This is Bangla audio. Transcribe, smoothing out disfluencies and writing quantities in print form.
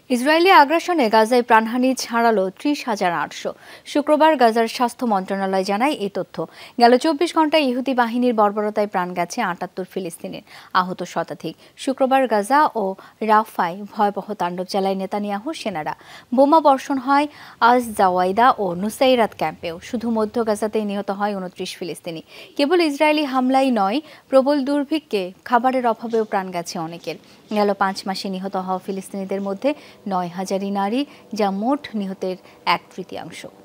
ইসরায়েলি আগ্রাসনে গাজায় প্রাণহানি ছাড়ালো ৩০,৮০০। শুক্রবার গাজার স্বাস্থ্য মন্ত্রণালয় জানায় এই তথ্য। গেল ২৪ ঘন্টায় ইহুদি বাহিনীর বর্বরতায় প্রাণ গেছে ৭৮ ফিলিস্তিনির, আহত শতাধিক। শুক্রবার গাজা ও রাফায় ভয়াবহ তাণ্ডব চালায় নেতানিয়াহুর সেনারা। বোমা বর্ষণ হয় আজ জাওয়াইদা ও নুসাইরাত ক্যাম্পেও। শুধু মধ্য গাজাতেই নিহত হয় ২৯ ফিলিস্তিনি। কেবল ইসরায়েলি হামলাই নয়, প্রবল দুর্ভিক্ষে খাবারের অভাবেও প্রাণ গেছে অনেকের। গেল ৫ মাসে নিহত হওয়া ফিলিস্তিনিদের মধ্যে ৯,০০০ নারী, যা মোট নিহতের ১/৩।